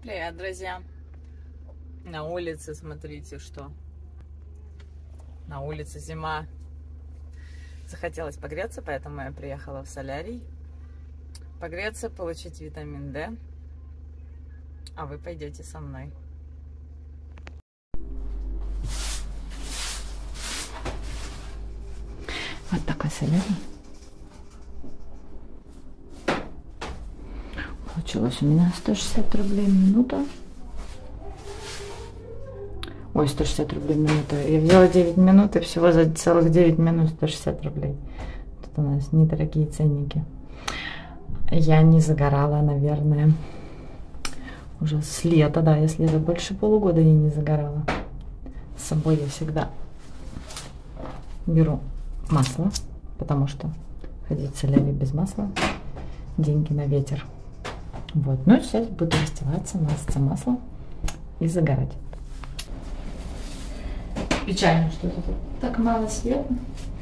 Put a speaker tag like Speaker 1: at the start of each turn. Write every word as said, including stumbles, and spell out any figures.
Speaker 1: Привет, друзья! На улице, смотрите, что. На улице зима. Захотелось погреться, поэтому я приехала в солярий. Погреться, получить витамин дэ. А вы пойдете со мной. Вот такой солярий. Получилось у меня сто шестьдесят рублей в минуту. Ой, сто шестьдесят рублей в минуту. Я взяла девять минут, и всего за целых девять минут сто шестьдесят рублей. Тут у нас недорогие ценники. Я не загорала, наверное, уже с лета, да, если это больше полугода я не загорала. С собой я всегда беру масло, потому что ходить в солярий без масла — деньги на ветер. Вот, ну сейчас буду растеваться, мазаться маслом и загорать. Печально, что тут так мало света.